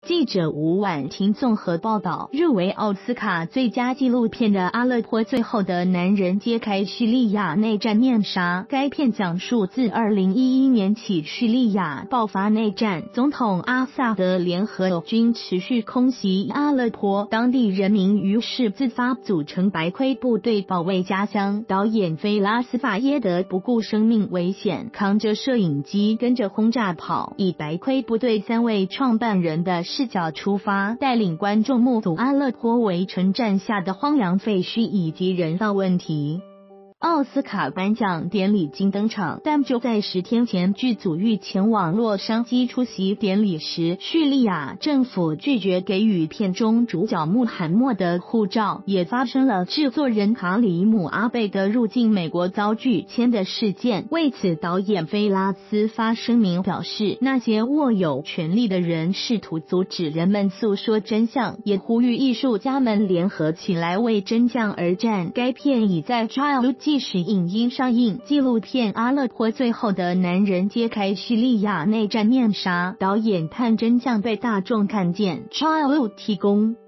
记者吴婉婷综合报道，入围奥斯卡最佳纪录片的《阿勒颇最后的男人》揭开叙利亚内战面纱。该片讲述自2011年起叙利亚爆发内战，总统阿萨德联合军持续空袭阿勒颇，当地人民于是自发组成白盔部队保卫家乡。导演菲拉斯法耶德不顾生命危险，扛着摄影机跟着轰炸跑，以白盔部队3位创办人的视角出发，带领观众目睹阿勒颇围城战下的荒凉废墟以及人道问题。奥斯卡颁奖典礼经登场，但就在10天前，剧组欲前往洛杉矶出席典礼时，叙利亚政府拒绝给予片中主角穆罕默德护照，也发生了制作人卡里姆阿贝德入境美国遭拒签的事件。为此，导演菲拉斯发声明表示，那些握有权力的人试图阻止人们诉说真相，也呼吁艺术家们联合起来为真相而战。该片已在 Trial即时影音上映，纪录片《阿勒颇最后的男人》揭开叙利亚内战面纱，导演探真相被大众看见。Trial 提供。